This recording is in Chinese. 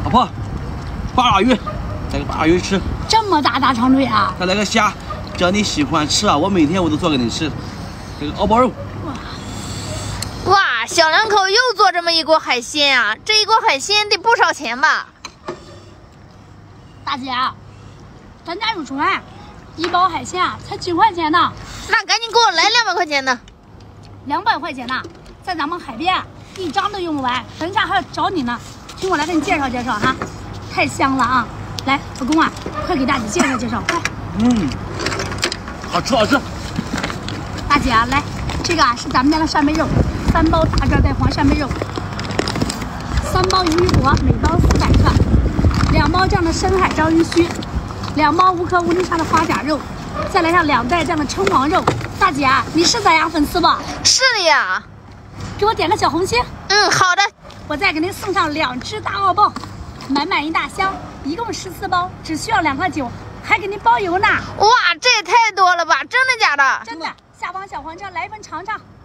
老婆，八爪鱼，来个八爪鱼吃。 这么大长腿啊！ 再来个虾，只要你喜欢吃啊，我每天我都做给你吃。这个熬包肉。 哇，小两口又做这么一锅海鲜啊！这一锅海鲜得不少钱吧？ 大姐，咱家有船，一包海鲜啊才几块钱呢。 那赶紧给我来200块钱的。 200块钱呢，在咱们海边一张都用不完，等一下还要找你呢。听我来给你介绍介绍哈，太香了啊！来，老公啊，快给大姐介绍介绍，快。 好吃好吃。 大姐啊，来，这个啊是咱们家的扇贝肉，3包大个带黄扇贝肉，3包鱿鱼脖，每包400克，2包这样的深海章鱼须，2包无壳无泥沙的花甲肉，再来上2袋这样的称王肉。大姐啊，你是咱家粉丝吧？ 是的呀。 给我点个小红心。 好的。 我再给您送上2只大澳鲍，满满一大箱，一共14包，只需要2块9，还给您包邮呢。 哇，这也太多了吧？真的假的？ 真的。下方小黄车来一份尝尝。